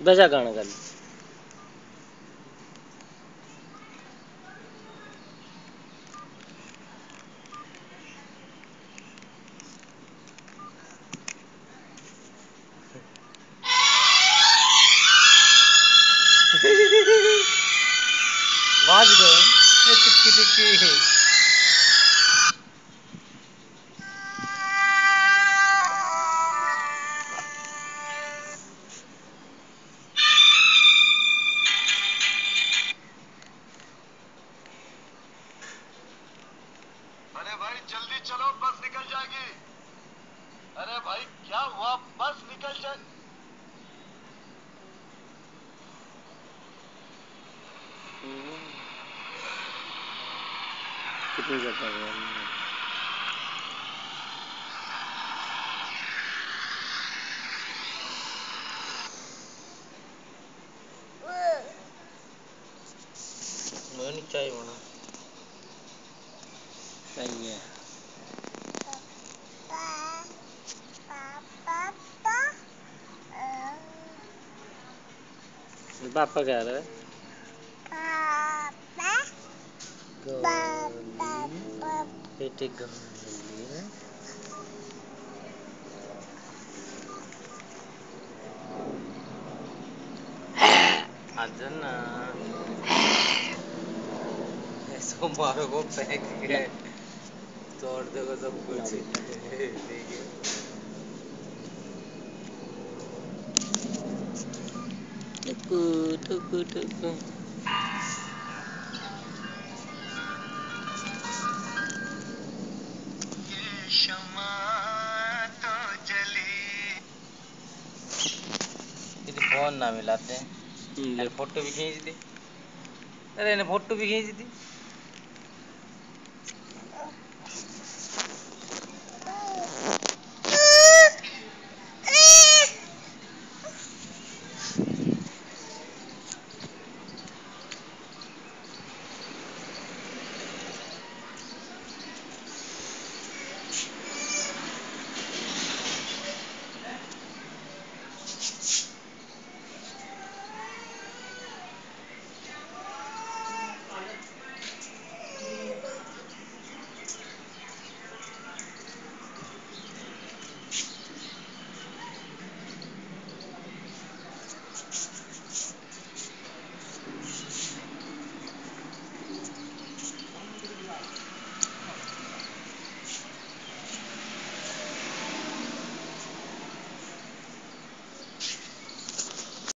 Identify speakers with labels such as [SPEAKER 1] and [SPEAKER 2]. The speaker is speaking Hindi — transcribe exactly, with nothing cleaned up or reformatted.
[SPEAKER 1] बजा गाना कर वाज गए टिक्की टिक्की
[SPEAKER 2] अरे भाई जल्दी चलो बस निकल जाएगी। अरे भाई क्या हुआ, बस निकल जाए।
[SPEAKER 1] कितनी जाता है नहीं चाहिए होना सही है। पापा कह रहे हैं बेटे गाली है आज ना ऐसो मारो को फेंक के तोड़ देगा सब कुछ देखिए टुकु टुकु टुकु
[SPEAKER 2] शमा तो जली।
[SPEAKER 1] इधर फोन ना मिलाते हैं फोटो भी खींच दी। अरे ने फोटो भी खींच दी।